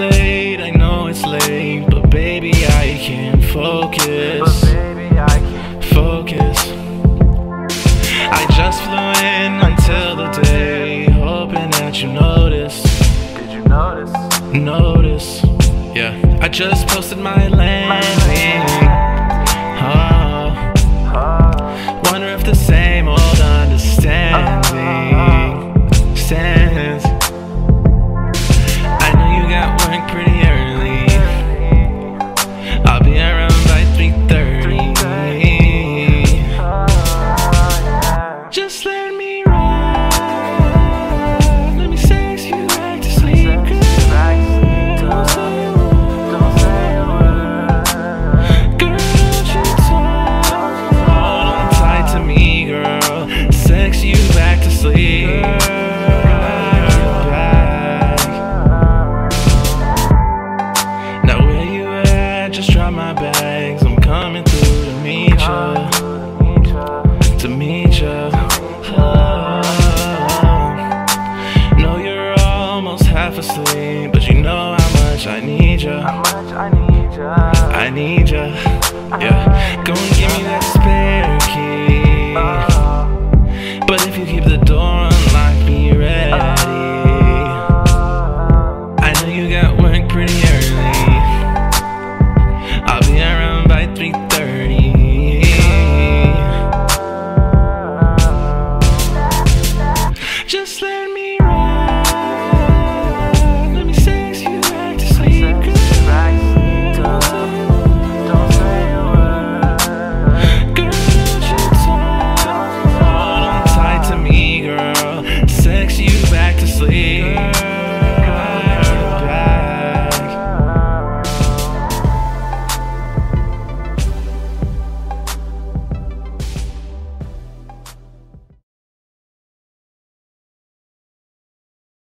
late, I know it's late, but baby I can't focus. I just flew in until the day, hoping that you notice. Did you notice? Notice, yeah. I just posted my landing. Wonder if the same old understanding stands. I know you got work pretty early. I'll be around by 3:30. Just let me ride. Let me sex you back to sleep, girl. Don't say a word. Girl, don't you talk. Hold on tight to me, girl. Sex you back to sleep. Rock you back. Now where you at? Just drop my bags. I'm coming through to meet ya. To meet ya. Know you're almost half asleep, but you know how much I need ya. I need ya, yeah. Go and give me that spare key. But if you keep the door unlocked, be ready. I know you got work pretty early. I'll be around by 3:30.